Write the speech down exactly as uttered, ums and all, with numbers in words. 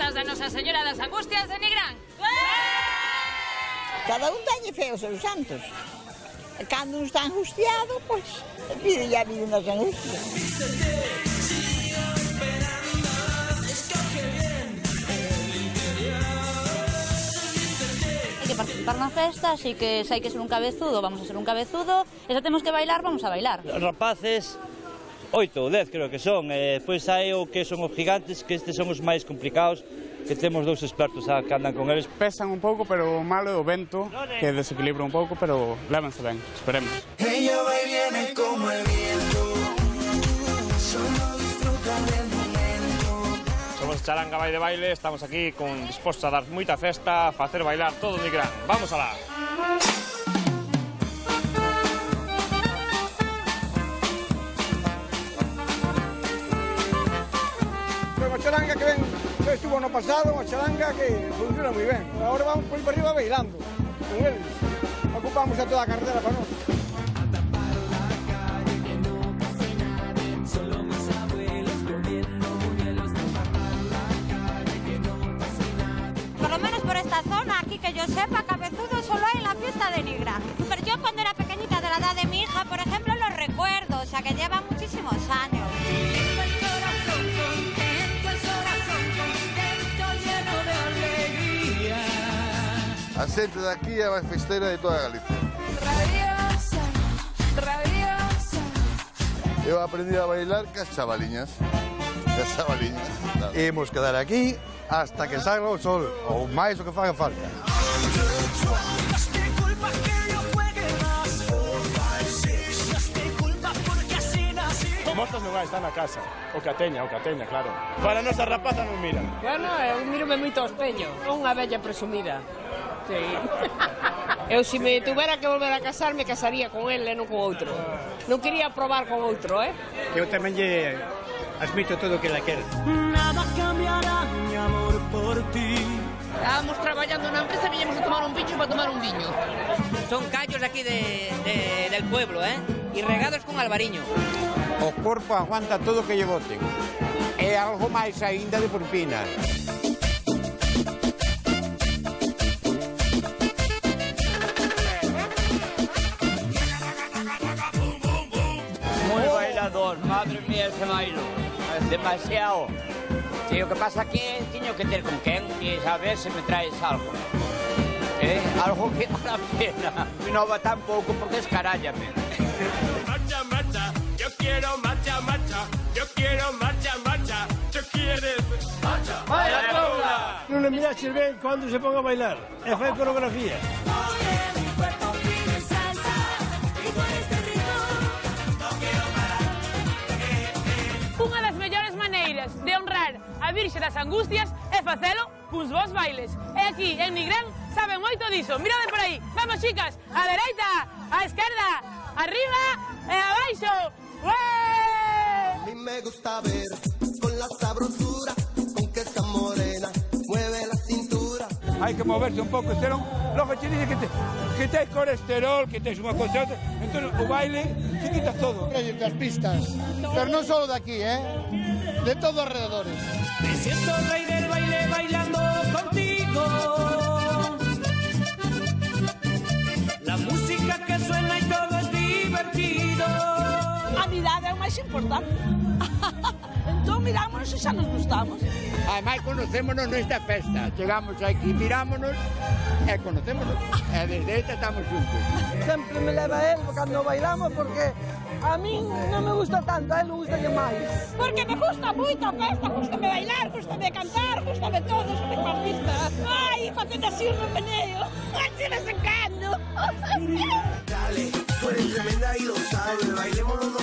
festas da Nosa Señora das Angustias de Nigrán. Cada un teñe feos os santos. Cando un está angustiado, pois, pide ya vida nas angustias. Hai que participar na festa, así que se hai que ser un cabezudo, vamos a ser un cabezudo, e se temos que bailar, vamos a bailar. Os rapaces, oito ou dez creo que son, e depois hai o que son os gigantes, que estes son os máis complicados, que temos dous expertos que andan con eles. Pesan un pouco, pero o malo é o vento, que desequilibra un pouco, pero lévanse ben, esperemos. Ella va y viene como el viento, solo disfruta del momento. Somos Charanga Vai de Baile, estamos aquí con dispostos a dar moita festa, a facer bailar todo o Nigrán. Vamos alá! Unha charanga que ven, que estuvo no pasado, unha charanga que funciona moi ben. Agora vamos por aí para arriba bailando con eles. Ocupamos a toda a carretera para nós. Por lo menos por esta zona, aquí que yo sepa, cabezudo solo hay en la fiesta de Nigrán. Pero yo cuando era pequeñita, de la edad de mi hija, por ejemplo, lo recuerdo, o sea que lleva muchísimos años. A xente de aquí é a máis festeira de toda Galicia. Rabiosa, rabiosa. Eu aprendi a bailar cas chavaliñas. Cas chavaliñas. Claro. Imos quedar aquí hasta que salga o sol, ou máis o que faga falta. Mostas non hai, está na casa. O que a teña, o que a teña, claro. Para a nosa rapaza non mira. Bueno, eu mírome moito ao espeño. Unha bella presumida. Sí. Eu, se me tuvera que volver a casar, me casaría con él e non con outro. Non quería probar con outro, eh? Eu tamén lle admito todo o que la quero. Nada cambiará mi amor por ti. Estábamos traballando na empresa, viñemos a tomar un pincho para tomar un viño. Son callos aquí de, de, del pueblo, eh? Y regados con albariño. O corpo aguanta todo o que lle boten. É algo máis aínda de propina. Moi bailador, madre mía, ese bailo. Demasiado. Si o que pasa aquí é tiño que ter con quen e saber se me traes algo. Eh, algo que vale a pena. Non va tan pouco porque escarállame. Marcha, marcha, yo quiero marcha, marcha, yo quiero marcha, marcha, yo quieres marcha. ¡Vaya toula! Non le miraches ben cando se ponga a bailar, e fai coreografía. Unha das mellores maneiras de honrar a Virxe das Angustias é facelo cuns vos bailes. E aquí, en Nigrán, saben moito diso. Mirade por aí. Vamos, chicas, a dereita, a esquerda, arriba e abaixo. A mí me gusta ver con la sabrosura con que esa morena mueve la cintura. Hai que moverse un pouco, senón logo che dice que, te, que tes colesterol, que tes unha cosa outra, entón o baile se quita todo. As pistas, pero non só de aquí, eh? De todos os alrededores. Me siento rey del baile bailando contigo. La música que suena y todo es divertido. A amizade é o máis importante. Entón mirámonos e xa nos gustamos. Ademais conocémonos nesta festa. Chegamos aquí, mirámonos e conocémonos. E desde esta estamos juntos. Sempre me leva él cando bailamos porque a mí non me gusta tanto, a él me gusta máis. Porque me gusta moito a festa, gustame bailar, gustame cantar, gustame todo, gustame coa pista. Ai, facendo así un meneo. Ai, se me sacando. Dale, tú eres tremenda y lo sabes, bailemos